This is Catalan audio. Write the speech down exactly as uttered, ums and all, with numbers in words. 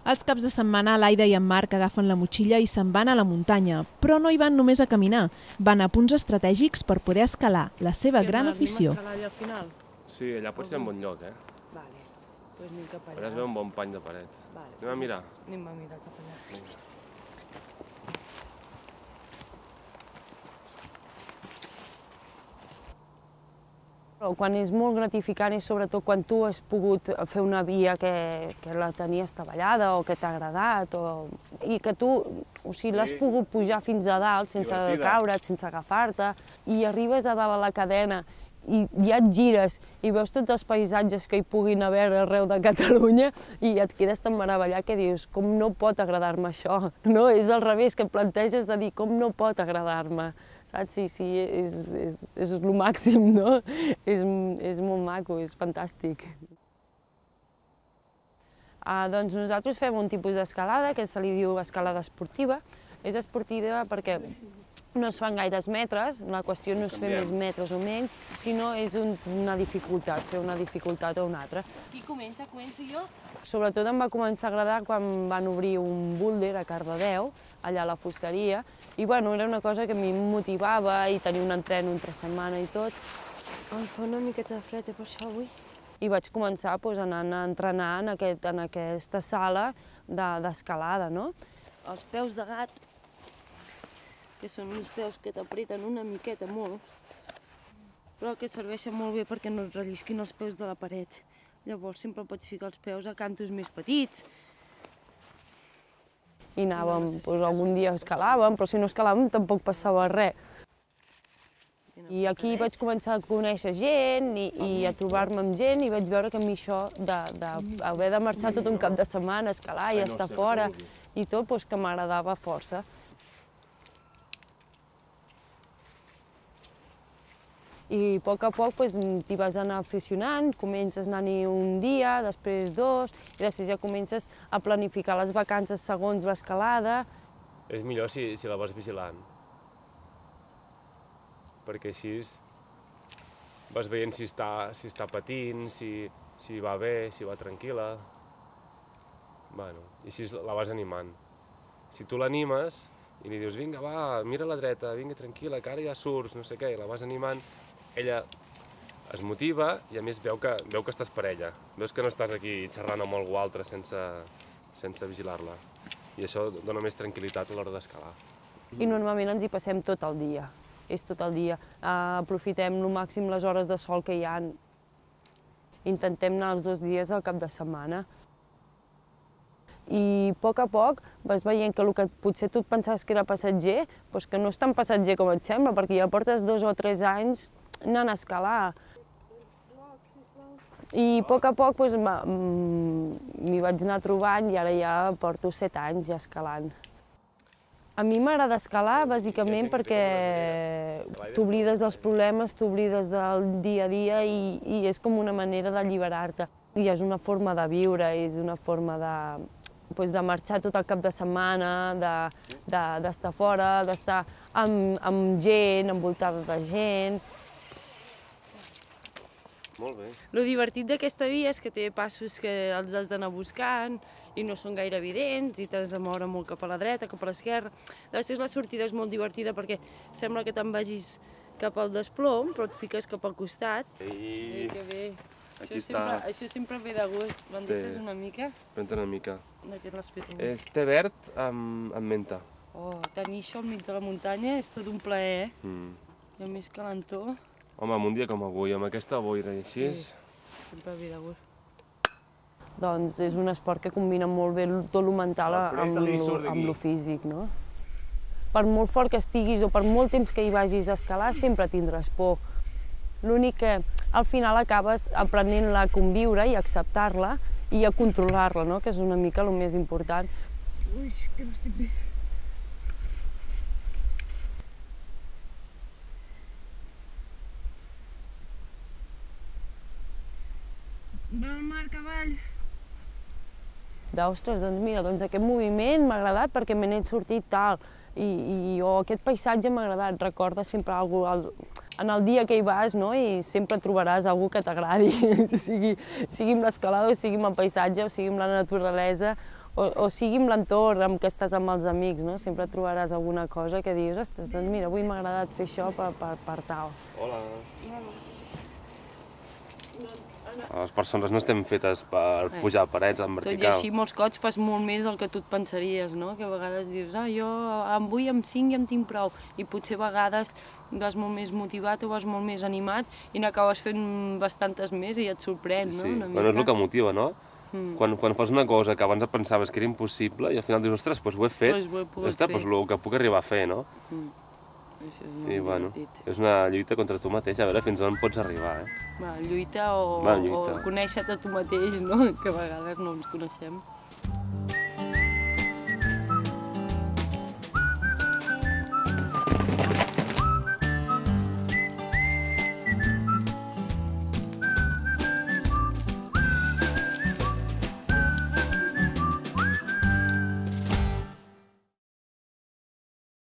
Els caps de setmana l'Aida i en Marc agafen la motxilla i se'n van a la muntanya, però no hi van només a caminar, van a punts estratègics per poder escalar, la seva gran afició. Anem a escalar allà al final? Sí, allà pot ser un bon lloc, eh? Vale, doncs anem cap allà. Allà es veu un bon pany de paret. Vale. Anem a mirar. Anem a mirar cap allà. Vinga. Quan és molt gratificant i sobretot quan tu has pogut fer una via que, que la tenies treballada o que t'ha agradat o, i que tu o sigui, l'has pogut pujar fins a dalt sense caure't, sense agafar-te i arribes a dalt a la cadena i ja et gires i veus tots els paisatges que hi puguin haver arreu de Catalunya i et quedes tan meravellat que dius com no pot agradar-me això, no? És al revés, que et planteges de dir com no pot agradar-me. Saps? Sí, sí, és, és, és el màxim, no? És, és molt maco, és fantàstic. Ah, doncs nosaltres fem un tipus d'escalada que se li diu escalada esportiva. És esportiva perquè no es fan gaires metres, la qüestió no és fer més metres o menys, sinó és un, una dificultat, fer una dificultat o una altra. Qui comença? Començo jo? Sobretot em va començar a agradar quan van obrir un búlder a Cardedeu, allà a la fusteria, i bueno, era una cosa que a mi em motivava i tenia un entreno entre setmana i tot. Em fa una miqueta de fred, per això avui. I vaig començar doncs, anant a entrenar en, aquest, en aquesta sala d'escalada, no? Els peus de gat, que són uns peus que t'apreten una miqueta molt, però que serveixen molt bé perquè no et rellisquin els peus de la paret. Llavors sempre pots ficar els peus a cantos més petits. I anàvem, doncs, algun dia escalàvem, però si no escalàvem tampoc passava res. I aquí vaig començar a conèixer gent i, i a trobar-me amb gent i vaig veure que a mi això d'haver de marxar tot un cap de setmana a escalar i estar fora i tot, doncs, que m'agradava força. I a poc a poc t'hi vas anar aficionant, comences anant-hi un dia, després dos, i després ja comences a planificar les vacances segons l'escalada. És millor si, si la vas vigilant, perquè així vas veient si està, si està patint, si, si va bé, si va tranquil·la. Bueno, i així la vas animant. Si tu l'animes i li dius, vinga, va, mira a la dreta, vinga, tranquil·la, que ara ja surts, no sé què, i la vas animant, ella es motiva i a més veu que, veu que estàs per ella. Veus que no estàs aquí xerrant amb algú altre sense, sense vigilar-la. I això dona més tranquil·litat a l'hora d'escalar. I normalment ens hi passem tot el dia. És tot el dia. Aprofitem al màxim les hores de sol que hi ha. Intentem anar els dos dies al cap de setmana. I a poc a poc vas veient que el que potser tu et pensaves que era passatger, doncs que no és tan passatger com et sembla, perquè ja portes dos o tres anys anant a escalar. I a poc a poc m'hi vaig anar trobant i ara ja porto set anys ja escalant. A mi m'agrada escalar bàsicament perquè t'oblides dels problemes, t'oblides del dia a dia i, i és com una manera d'alliberar-te. I és una forma de viure, és una forma de, doncs, de marxar tot el cap de setmana, d'estar de, fora, d'estar amb, amb gent, envoltada de gent. Molt bé. Lo divertit d'aquesta via és que té passos que els has d'anar buscant i no són gaire evidents i t'has de moure molt cap a la dreta, cap a l'esquerra. De vegades la sortida és molt divertida perquè sembla que te'n vagis cap al desplom, però et fiques cap al costat. Ei, que bé. aquí això, està. sempre, això sempre ve de gust. Me'n deixes una mica? Pren-te una mica. D'aquest l'has fet. És té verd amb, amb menta. Oh, tenir això al mig de la muntanya és tot un plaer, eh? Mm. I a més calentor. Home, en un dia com avui, amb aquesta boira i així... Sí, sempre ve de gust. Doncs és un esport que combina molt bé tot el mental amb el físic, no? Per molt fort que estiguis o per molt temps que hi vagis a escalar, sempre tindràs por. L'únic que al final acabes aprenent-la a conviure i a acceptar-la i a controlar-la, no? Que és una mica el més important. Ui, que no estic bé. Va el Marc avall. Ostres, doncs mira, doncs aquest moviment m'ha agradat perquè me n'he sortit tal. I, i o aquest paisatge m'ha agradat, recorda sempre algú al, en el dia que hi vas, no? I sempre trobaràs algú que t'agradi, sigui, sigui amb l'escalada, o sigui amb el paisatge, o sigui amb la naturalesa, o, o sigui amb l'entorn amb què estàs amb els amics, no? Sempre trobaràs alguna cosa que dius, ostres, doncs mira, avui m'ha agradat fer això per, per, per tal. Hola. Les persones no estem fetes per pujar parets en Tot i vertical. així, molts cops fas molt més del que tu et pensaries, no? Que a vegades dius, ah, jo avui amb cinc ja en tinc prou, i potser a vegades vas molt més motivat o vas molt més animat i n'acabes fent bastantes més i et sorprèn, no? Sí, Una bueno, és el mica. que motiva, no? Mm. Quan, quan fas una cosa que abans et pensaves que era impossible i al final dius, ostres, doncs ho he fet, Pues ho he pogut ostres, fer. doncs el que puc arribar a fer, no? Mm. Això és molt I bueno, divertit. és una lluita contra tu mateix, a veure fins on pots arribar, eh? Va, lluita o, Va, lluita. o conèixer-te tu mateix, no? Que a vegades no ens coneixem.